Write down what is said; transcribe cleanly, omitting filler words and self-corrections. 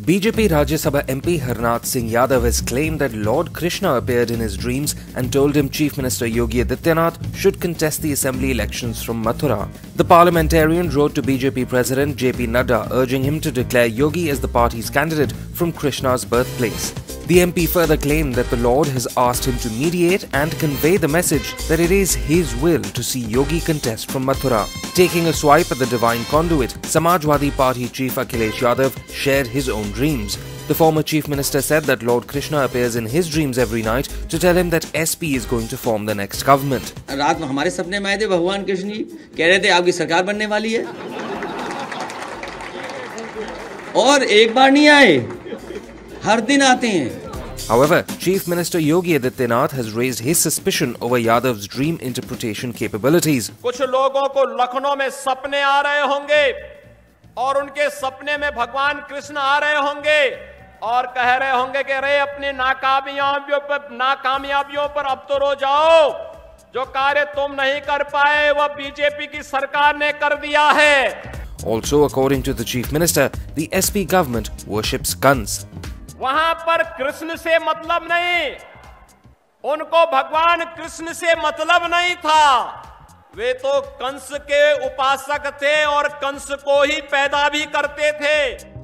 BJP Rajya Sabha MP Harnath Singh Yadav has claimed that Lord Krishna appeared in his dreams and told him Chief Minister Yogi Adityanath should contest the assembly elections from Mathura. The parliamentarian wrote to BJP President JP Nadda urging him to declare Yogi as the party's candidate from Krishna's birthplace. The MP further claimed that the Lord has asked him to mediate and convey the message that it is his will to see Yogi contest from Mathura. Taking a swipe at the divine conduit, Samajwadi Party Chief Akhilesh Yadav shared his own dreams. The former Chief Minister said that Lord Krishna appears in his dreams every night to tell him that SP is going to form the next government. रात में हमारे सपने में आए थे भगवान कृष्ण जी, कह रहे थे आपकी सरकार बनने वाली है, और एक बार नहीं आए, हर दिन आते हैं. However, Chief Minister Yogi Adityanath has raised his suspicion over Yadav's dream interpretation capabilities. कुछ लोगों को लखनऊ में सपने आ रहे होंगे और उनके सपने में भगवान कृष्ण आ रहे होंगे और कह रहे होंगे कि अरे अपनी नाकामयाबियों पर अब तो रो जाओ, जो कार्य तुम नहीं कर पाए वह बीजेपी की सरकार ने कर दिया है. Also, according to the Chief Minister, the SP government worships guns. वहां पर कृष्ण से मतलब नहीं, उनको भगवान कृष्ण से मतलब नहीं था. वे तो कंस के उपासक थे और कंस को ही पैदा भी करते थे.